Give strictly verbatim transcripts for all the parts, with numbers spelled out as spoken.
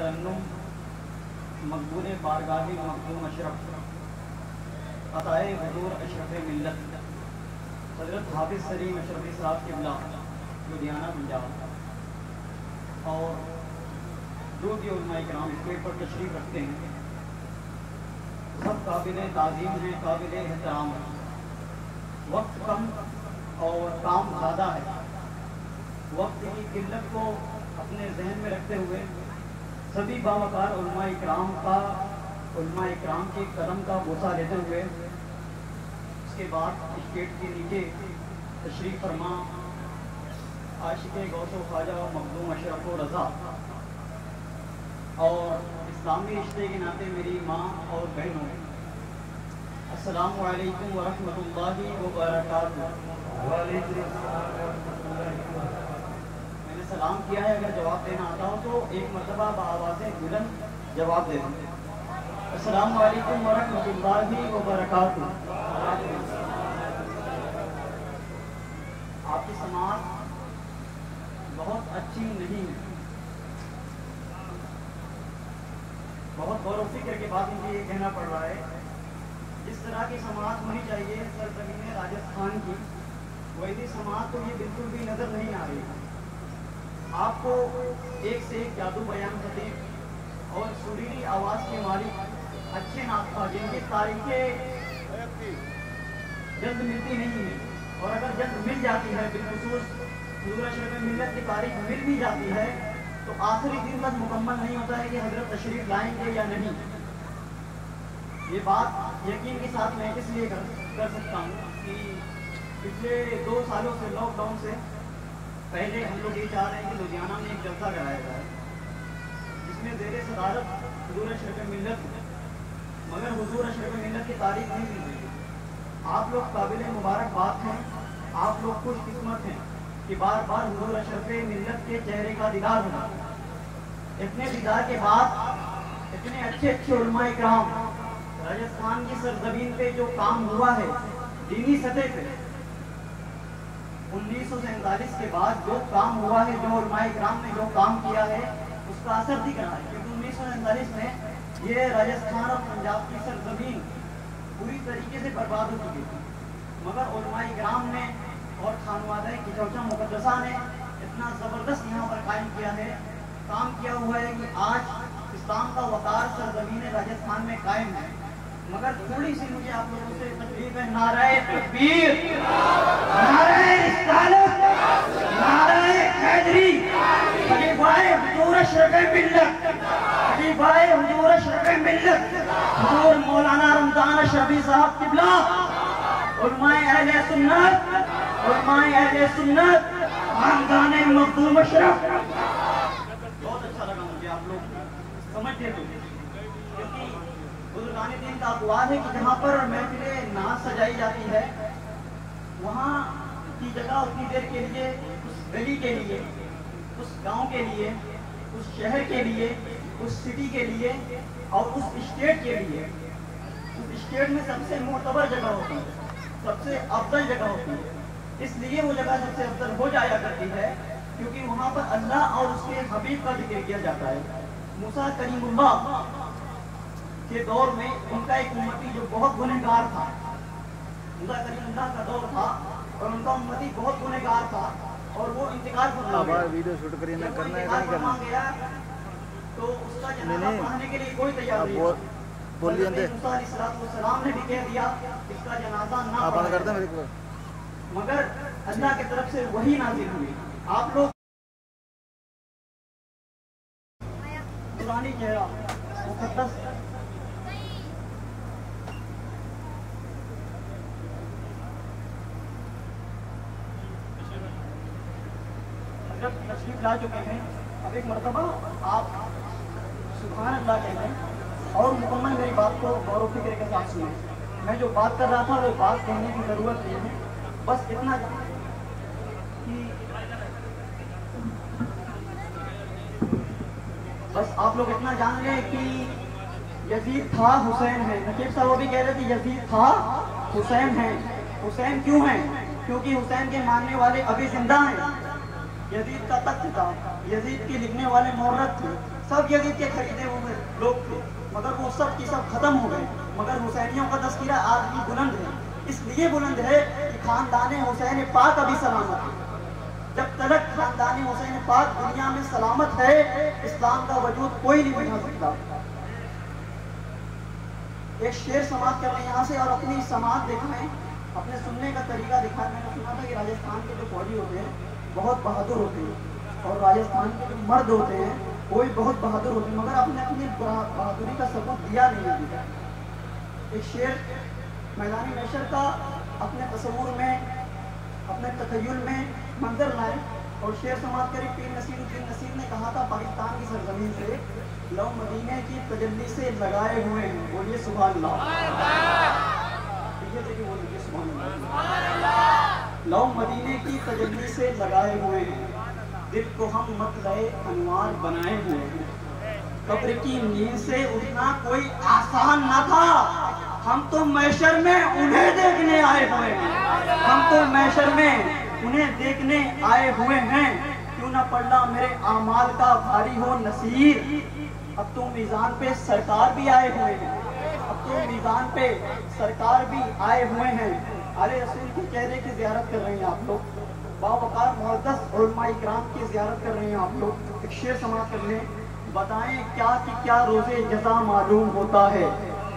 तरन्नुम मकबूल बारगाह मखदूम अशरफ अताए हुजूर अशरफ मिल्लत हज़रत हाफिज़ सलीम अशरफी साहब क़िबला लुधियाना पंजाब और जो भी उलमा इकराम स्टेज पर तशरीफ़ रखते हैं सब काबिल ताज़ीम हैं, काबिल एहतराम हैं। वक्त कम और काम ज़्यादा है। वक्त की किल्लत को अपने जहन में रखते हुए सभी बावकार उलमा इकराम का उलमा इकराम के कदम का बोसा लेते हुए उसके बाद स्टेज के नीचे तशरीफ़ फरमा आशिक़े गौस ख्वाजा मखदूम अशरफ रज़ा और इस्लामी रिश्ते के नाते मेरी माँ और बहनों, अस्सलामु अलैकुम व रहमतुल्लाहि व बरकातुहू। मैंने सलाम किया है, अगर जवाब देना आता हो तो एक मरतबा बाआवाज़े बुलंद जवाब दे दें। अस्सलामु अलैकुम व रहमतुल्लाहि व बरकातुहू। आपकी समाज बहुत अच्छी नहीं है। बहुत गौर व फिक्र के बाद मुझे ये कहना पड़ रहा है, जिस तरह की समाज होनी चाहिए सरजमीन राजस्थान की, वैसी समाज तो ये बिल्कुल भी नज़र नहीं आ रही। आपको एक से एक जादू बयान खतीब और सुरीली आवाज़ के मालिक अच्छे नाख्वा जिनकी तारीखें जल्द मिलती नहीं है, और अगर जल्द मिल जाती है बिलखुसूस हुज़ूर अशरफ मिल्लत की तारीख मिल भी जाती है तो आखिरी दिन तक मुकम्मल नहीं होता है कि हजरत तशरीफ लाएंगे या नहीं। ये बात यकीन के साथ मैं इसलिए कर, कर सकता हूँ कि पिछले दो सालों से लॉकडाउन से पहले हम लोग ये चाह रहे हैं कि लुधियाना में एक जलसा कराया जाए जिसमें ज़ेर सदारत हुज़ूर अशरफ मिल्लत, मगर हुज़ूर अशरफ मिल्लत की तारीख नहीं मिल रही। आप लोग काबिल मुबारकबाद हैं, आप लोग खुशकिस्मत हैं कि बार बार हुज़ूर अशरफ मिल्लत के चेहरे का दीदार होना। इतने दीदार के बाद इतने अच्छे अच्छे उलमा इकराम राजस्थान की सरजमीन पे जो काम हुआ है दीनी सतह पे, उन्नीस सौ सैंतालीस के बाद जो काम हुआ है, जो उलमा इकराम ने जो काम किया है उसका असर दिख रहा है। क्योंकि उन्नीस सौ सैंतालीस में ये राजस्थान और पंजाब की सरजमीन पूरी तरीके से बर्बाद हो चुकी थी, मगर उलमा इकराम ने और खानवादा की चौचा मुकद्दसा ने इतना ज़बरदस्त यहाँ पर कायम किया है, काम किया हुआ है कि आज इस्लाम का वक़ार सरज़मीन राजस्थान में कायम है। मगर थोड़ी सी मुझे आप लोगों से तकलीफ है। नाराए तकबीर, नाराए रिसालत, नाराए हैदरी, खलीफाए हुज़ूर अशरफ मिल्लत, खलीफाए हुज़ूर अशरफ मिल्लत हुज़ूर मौलाना रमज़ान अशरफी साहब क़िबला, उलमाए अहले सुन्नत, उलमाए अहले सुन्नत, खानदाने मखदूम अशरफ। बहुत अच्छा लगा मुझे आप लोग समझते तो, क्योंकि बुजुर्गाने दिन का अक़वाल है कि जहाँ पर महफिलें नाज सजाई जाती है वहाँ की जगह उतनी देर के लिए, उस गली के लिए, उस गांव के लिए, उस शहर के लिए, उस सिटी के लिए और उस स्टेट के लिए, उस स्टेट में सबसे मोतबर जगह होती है, सबसे अफजल जगह होती है। इसलिए वो जगह सबसे अफजल हो जाया करती है क्योंकि वहाँ पर अल्लाह और उसके हबीब का जिक्र किया जाता है। मूसा कलीमुल्लाह के दौर में उनका एक उम्मती जो बहुत गुनहगार था, मूसा कलीमुल्लाह का दौर था और उनका उम्मती बहुत गुनहगार था और वो इंतकाल फरमा गया। वीडियो शूट करिए ना, करना है नहीं करना गया तो उसका जनाजा पढ़ाने के लिए कोई तैयार नहीं था। बोलिए मूसा अलैहिस्सलाम ने भी कह दिया इसका जनाजा ना आप कर दें मेरे को, मगर अल्लाह की तरफ से वही नाज़िल हुई। आप लोग पुरानी चेहरा मुक़द्दस तशरीफ ला चुके हैं। अब एक मरतबा आप सुभान अल्लाह कहें और मुकम्मल मेरी बात को गौर व फिक्र के साथ सुने। मैं जो बात कर रहा था वो बात कहने की ज़रूरत नहीं है, बस इतना कि बस आप लोग इतना जान लें कि यजीद था, हुसैन है। नकीब साहब वो भी कह रहे थे यजीद था, हुसैन है। हुसैन क्यों है? क्योंकि हुसैन के मानने वाले अभी जिंदा हैं। यजीद का तख्त था, यजीद के लिखने वाले मुहर्रत थे, सब यजीद के खरीदे हुए लोग थे, मगर वो सब की सब खत्म हो गए। मगर हुसैनियों का तस्करा आज भी बुलंद है, इसलिए बुलंद है कि खानदान हुसैन पाक अभी सलामत है। जब तक खानदान हुसैन पाक दुनिया में सलामत है, इस्लाम का वजूद कोई नहीं बिठा सकता। एक शेर समाप्त कर लें यहाँ से और अपनी समाज दिखाएं, अपने सुनने का तरीका दिखाएं। मैंने सुना था कि राजस्थान के जो फौजी होते हैं बहुत बहादुर होते हैं, और राजस्थान के जो मर्द होते हैं वो भी बहुत बहादुर होते हैं, मगर आपने अपनी बहादुरी का सबूत दिया नहीं दिया। एक शेर मैदानी मैशर का अपने तस्वुर में, अपने तखय्युल में मंजर लाए और शेर समाप्त करी। पीर नसीरुद्दीन नसीर ने कहा था पाकिस्तान की सरजमीन से, लौ मदीने की तजल्ली से लगाए हुए हैं, बोलिए सुभान अल्लाह। बोलिए सुभान अल्लाह। लौ मदीने की तजल्ली से लगाए हुए हैं, दिल को हम मतलए अनवार बनाए हुए हैं। कब्र की नींद से उठना कोई आसान न था, हम तो मैशर में उन्हें देखने आए हुए हैं। हम तो मैशर में उन्हें देखने आए हुए हैं। क्यों न पढ़ना मेरे आमाल का भारी हो नसीर, अब तो मीज़ान पे सरकार भी आए हुए हैं। अब तो मीज़ान पे सरकार भी आए हुए हैं। आले रसूल के चेहरे की ज़ियारत कर रहे हैं आप लोग, बावकार मुक़द्दस उलमा इकराम की ज़ियारत कर रहे हैं आप लोग। एक शेर समाप्त कर लें, बताएं क्या कि क्या रोज़े जज़ा मालूम होता है।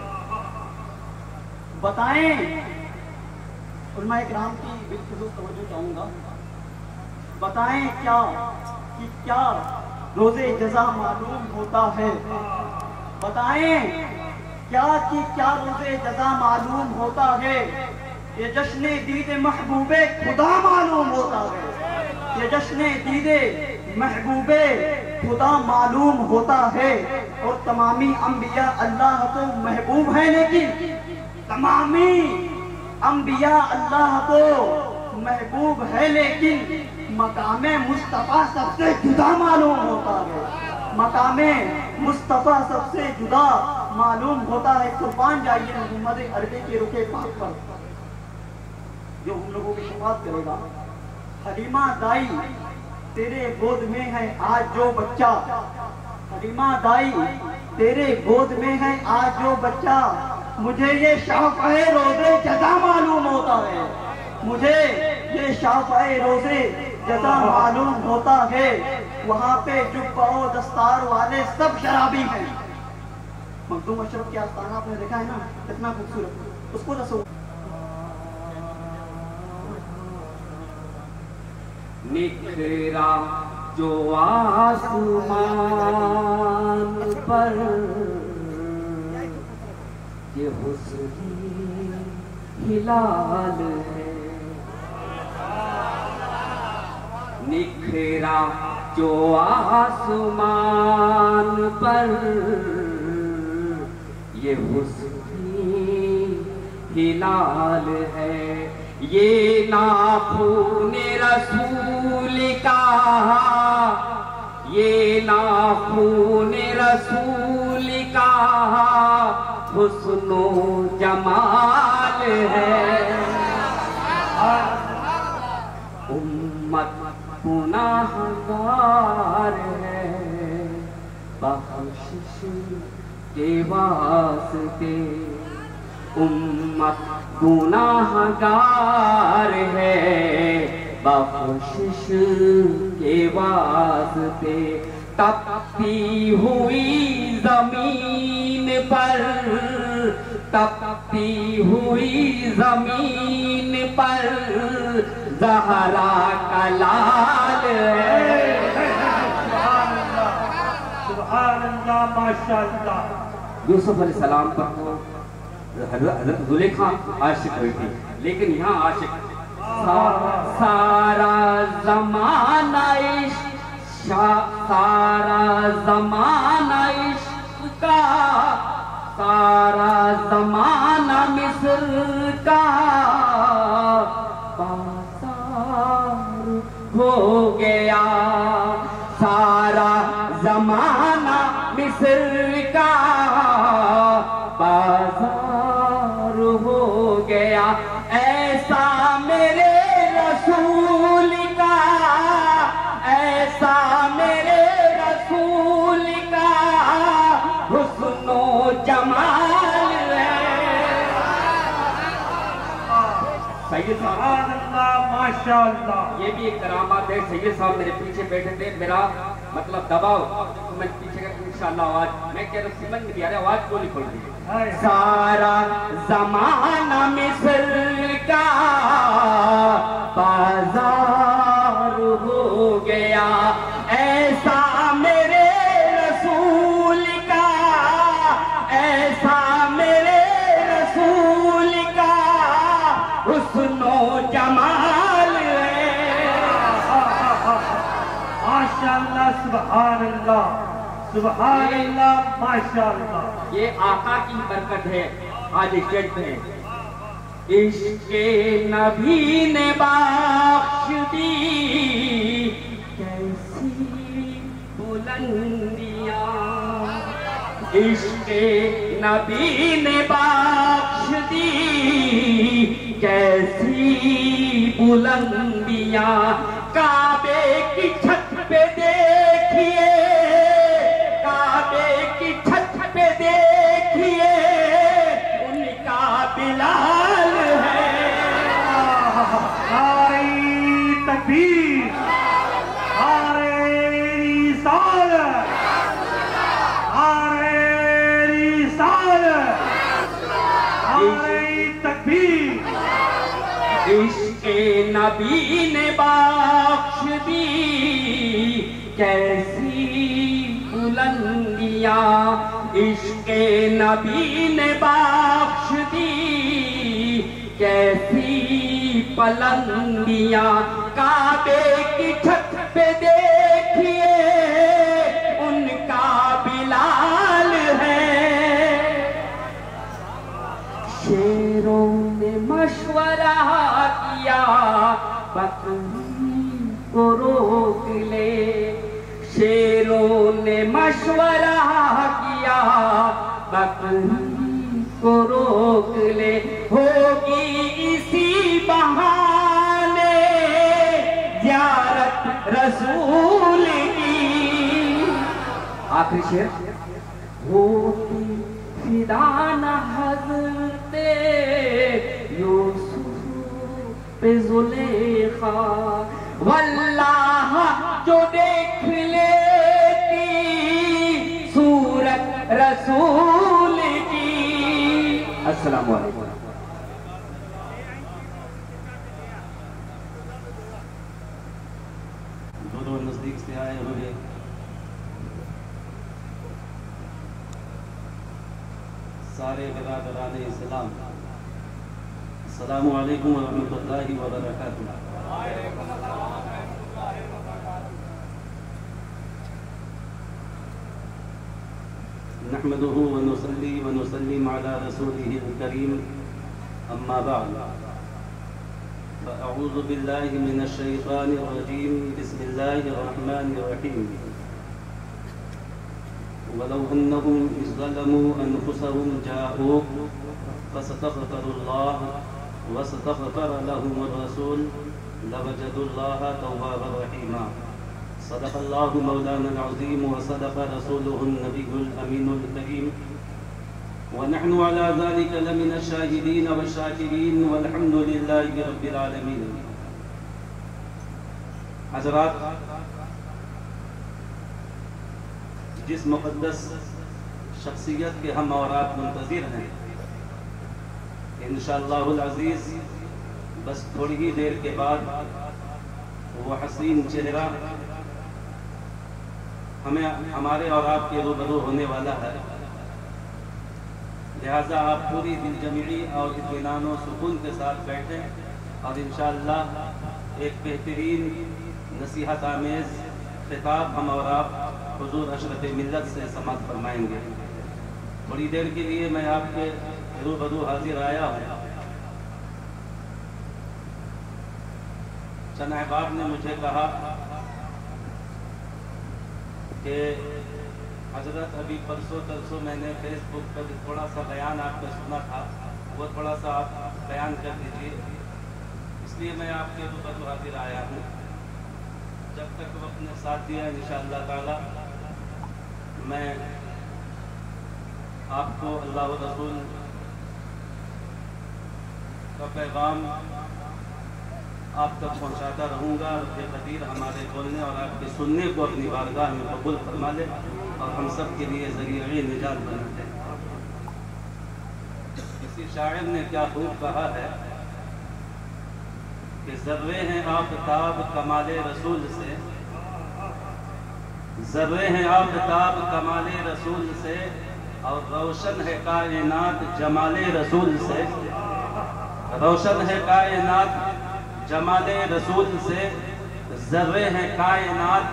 बताएं, उलमा इकराम की बिलखुसूस तवज्जो चाहूँगा, बताएं क्या कि क्या रोज़े जज़ा मालूम होता है। बताएं क्या कि क्या रोज़े जज़ा मालूम होता है। ये जश्न दीदे महबूबे खुदा मालूम होता है। ये जश्न दीदे महबूबे खुदा मालूम होता है। और तमामी अंबिया अल्लाह को महबूब है, लेकिन तमामी अंबिया अल्लाह को महबूब है, लेकिन मकामे मुस्तफा सबसे जुदा मालूम होता है। मकामे मुस्तफा सबसे जुदा मालूम होता है। कुर्बान जाइए मोहम्मद अरबी के रुखे पाक पर, जो हम लोगों की शुरुआत करेगा। हलीमा दाई तेरे गोद में है आज जो बच्चा, हलीमा दाई तेरे गोद में है आज जो बच्चा, मुझे ये शाफ़े रोज़े जज़ा मालूम होता है। मुझे ये शाफ़े रोज़े जज़ा मालूम होता है। वहाँ पे जुब्बा और दस्तार वाले सब शराबी हैं। मखदूम अशरफ के आस्थाना आपने देखा है ना, कितना खूबसूरत, उसको रसो निखरा जो आसमान पर ये हुस्न हिलाल है। निखरा जो आसमान पर ये हुस्न हिलाल है। ये नाखून रसूल का, ये नाखून रसूल का हुस्नो जमाल है। उम्मत गुनाहगार है, बख्शिश के वास्ते उम्मत गुनाहगार है, बख्शिश के वास्ते। तपती हुई जमीन पर, तपती हुई जमीन पर ज़हरा का लाल है। सुभान अल्लाह, माशाअल्लाह। यूसुफ अलैहिस्सलाम पर तो हज़रत ज़ुलेखा आशिक हुई थी, लेकिन यहाँ आशिक सा, सारा ज़माना इश्क, सारा ज़माना इश्क का, सारा ज़माना मिस्र का बाज़ार हो गया। सारा ज़माना मिस्र का बाज़ार हो गया। ऐसा मेरे रसूल का, ऐसा मेरे रसूल का माशाअल्लाह। یہ بھی ایک کرامات ہے. سید صاحب میرے پیچھے بیٹھے تھے, میرا مطلب دباؤ میں پیچھے کا انشاءاللہ آواز میں کہہ رہا سمجھ نہیں آ رہا, آواز کیوں نہیں کھول رہی. سارا زمانہ مصر کا بازار ہو گیا, ایسا میرے رسول کا, ایسا میرے رسول کا حسن و جمال ہے. ماشاءاللہ سبحان اللہ سبحان اللہ ماشاءاللہ. یہ آقا کی برکت ہے. آج اسٹیج پہ عشق نبی نے بخش دی کیسی بلندیاں, عشق نبی نے بخش دی کیسی بلندیاں. کعبے کی چھت پہ دیکھیے, کعبے کی چھت پہ دیکھیے ان کا بلال ہے. نعرہ تکبیر, نعرہ رسالت, نعرہ رسالت, نعرہ تکبیر. عشق نبی نے بخش دی کیسی بلندیاں, عشق نبی نے بخش دی کیسی بلندیاں. کعبے کی چھت پہ دیکھیے ان کا بلال ہے. شیروں نے مشورہ کیا بکری کو روک لے, شیروں نے مشورہ کیا بکری کو روک لے, ہوگی اسی بہانے زیارت رسول کی. آخری شعر ہوتی فدان حضرت یوسف پہ زلیخا, واللہ جو دیکھ لیتی صورت رسول کی. السلام علیکم. دونوں نزدیک سے آئے ہوئے سارے برادران اسلام, السلام علیکم ورحمۃ اللہ وبرکاتہ. نحمده ونصلي ونسلم على رسوله الكريم, اما بعد فاعوذ بالله من الشيطان الرجيم, بسم الله الرحمن الرحيم. ولو انهم اذ ظلموا انفسهم جاءوك فاستغفروا الله واستغفر لهم الرسول لوجدوا الله توابا رحيما. صدق الله مولانا العظيم وصدق رسوله النبي الامين الكريم, ونحن على ذلك لمن الشاهدين والشاكرين والحمد لله رب العالمين. حضرات, جس مقدس شخصیت کے ہم اور آپ منتظر ہیں, انشاءاللہ العزیز بس تھوڑی ہی دیر کے بعد وہ حسین چہرہ ہمیں ہمارے اور آپ کے روبرو ہونے والا ہے. لہذا آپ پوری دل جمعی اور اطمینان و سکون کے ساتھ بیٹھیں اور انشاءاللہ ایک بہترین نصیحت آمیز خطاب ہم اور آپ حضور اشرف ملت سے سماعت فرمائیں گے. بڑی دیر کے لیے میں آپ کے روبرو حاضر آیا ہوں. چند احباب نے مجھے کہا کہ حضرت ابھی پرسوں ترسوں میں نے فیس بک پر تھوڑا سا بیان آپ کا سنا تھا, وہ تھوڑا سا آپ بیان کر دیجیے. اس لیے میں آپ کے روبرو حاضر آیا ہوں. جب تک وقت نے ساتھ دیا انشاءاللہ تعالی میں آپ کو اللہ و رسول کا پیغام आप तक पहुंचाता रहूँगा। रब्बे कदीर हमारे बोलने और आपके सुनने को अपनी बारगाह में कबूल फरमा ले और हम सब के लिए ज़रिए निजात बना दे। किसी शायर ने क्या खूब कहा है कि ज़र्रे हैं आफ़ताब कमाले रसूल से, ज़र्रे हैं आफ़ताब कमाले रसूल से, और रोशन है कायनात जमाले रसूल से, रोशन है कायनात जमाले रसूल से, ज़र्रे हैं कायनात,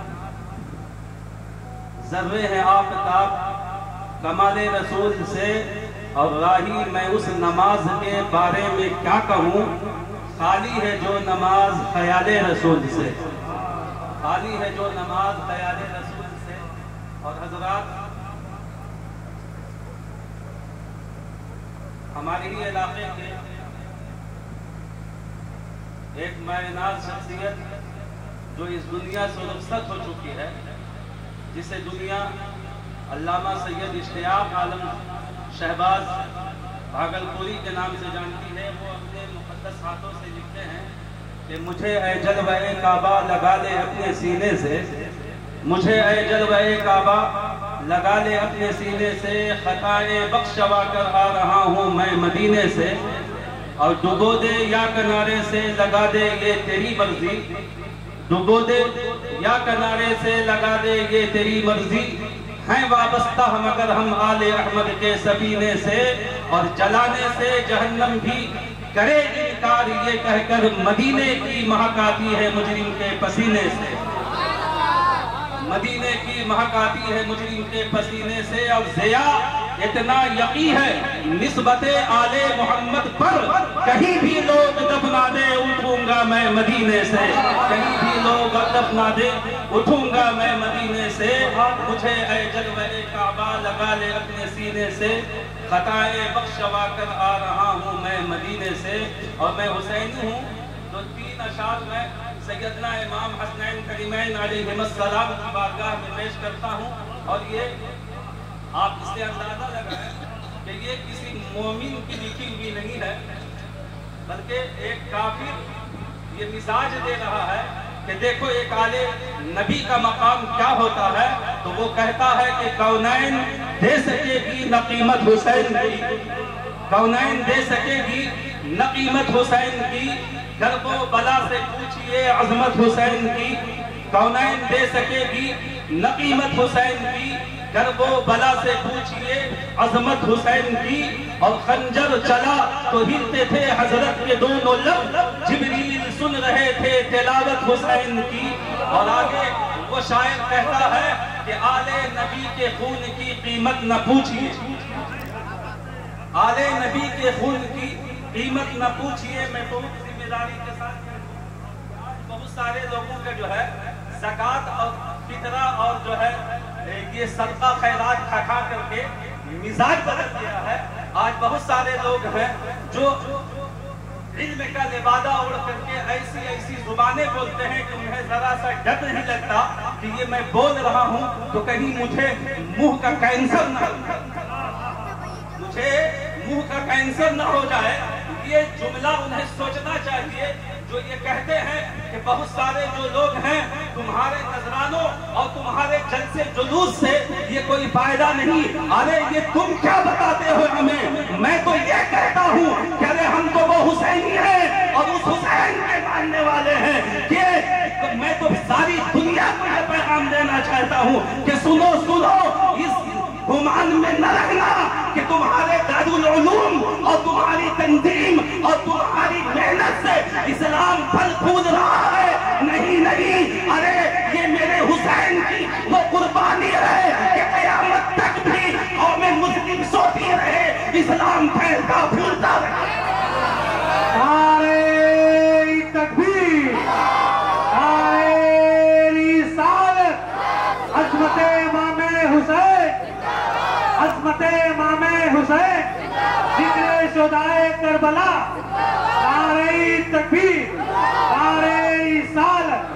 ज़र्रे हैं आफ़ताब कमाले रसूल से, और राही मैं उस नमाज के बारे में क्या कहूँ, खाली है जो नमाज ख़याले रसूल से, खाली है जो नमाज ख़याले रसूल से। और हज़रात, हमारे ही इलाके के एक मायनाज शख्सियत जो इस दुनिया से रुखसत हो चुकी है, जिसे दुनिया अल्लामा सैयद इश्तियाक आलम शहबाज भागलपुरी के नाम से जानती है, वो अपने मुक़द्दस हाथों से लिखते हैं कि मुझे ऐ जलवे काबा लगा ले अपने सीने से, मुझे ऐ जलवे काबा लगा ले अपने सीने से, खताए बख्शवा कर आ रहा हूँ मैं मदीने से, और डुबो दे या किनारे से लगा दे ये तेरी मर्जी, डुबो दे या किनारे से लगा दे ये तेरी मर्जी, हैं वाबस्ता हम अगर हम आले अहमद के सफीने से, और जलाने से जहन्नम भी करे इनकार ये कहकर मदीने की महक आती है मुजरिम के पसीने से, मदीने की महक आती है मुजरिम के पसीने से। और ज़िया इतना यकी है निस्बते आले मोहम्मद पर, कहीं भी लोग दफना दे उठूंगा मैं मदीने से, कहीं भी लोग दफना दे उठूंगा मैं मदीने से, मुझे ऐ जलवे काबा लगा ले अपने सीने से, खताए बख्शवा कर आ रहा हूँ मैं मदीने से। और मैं हुसैनी हूँ तो तीन अशार में सैयदना इमाम हसनैन करीमैन अलैहिस्सलाम की बारगाह में पेश करता हूँ। और ये आप इससे अंदाजा लगाएं कि ये किसी मोमिन की लिखी हुई नहीं है, बल्कि एक काफिर ये मिजाज दे रहा है कि देखो एक आले नबी का मकाम क्या होता है। तो वो कहता है कि कौनैन दे सकेगी न कीमत हुसैन की, कौनैन दे सकेगी न कीमत हुसैन की, गर्बो बला से पूछिए अजमत हुसैन की, कौनैन दे सकेगी न कीमत हुसैन की, गर्बो बला से पूछिए अजमत हुसैन की। और खंजर चला तो हिलते थे हजरत के दोनों लब, जिब्रील सुन रहे थे तिलावत हुसैन की। और आगे वो शायर कहता है कि आले नबी के खून की कीमत न पूछिए, आले नबी के खून की कीमत न पूछिए। मैं बहुत जिम्मेदारी के साथ बहुत सारे लोगों का जो है ज़कात और फितरा और जो है ये सदका खैरात खा खा करके मिजाज बदल गया है। आज बहुत सारे लोग हैं जो इल्म का लिबादा उड़ करके ऐसी ऐसी जुबानें बोलते हैं कि उन्हें जरा सा डर नहीं लगता कि ये मैं बोल रहा हूँ तो कहीं मुझे मुंह का कैंसर न मुझे मुंह का कैंसर न हो जाए। ये जुमला उन्हें सोचना चाहिए जो ये कहते हैं कि बहुत सारे जो लोग हैं तुम्हारे नजरानों और तुम्हारे जलसे जुलूस से ये कोई फायदा नहीं। अरे ये तुम क्या बताते हो हमें? मैं तो ये कहता हूँ कि अरे हम तो वो हुसैनी हैं और उस हुसैन के मानने वाले हैं कि तो मैं तो सारी दुनिया को ये पैगाम देना चाहता हूँ कि सुनो सुनो, इस गुमान में न लगना कि तुम्हारे दारुल उलूम और तुम्हारी तंजीम और तुम्हारी मेहनत से इस्लाम फल फूल रहा है। नहीं नहीं, अरे ये मेरे हुसैन की वो कुर्बानी है कि क़यामत तक भी कौम मुस्लिम सोती रहे, इस्लाम फैलता फूलता रहे। नारे तकबीर, नारे रिसालत, अज़मते इमामे हुसैन, अज़मते इमामे हुसैन, जिक्रे शुदाए करबला, नारे तकबीर, नारे रिसालत।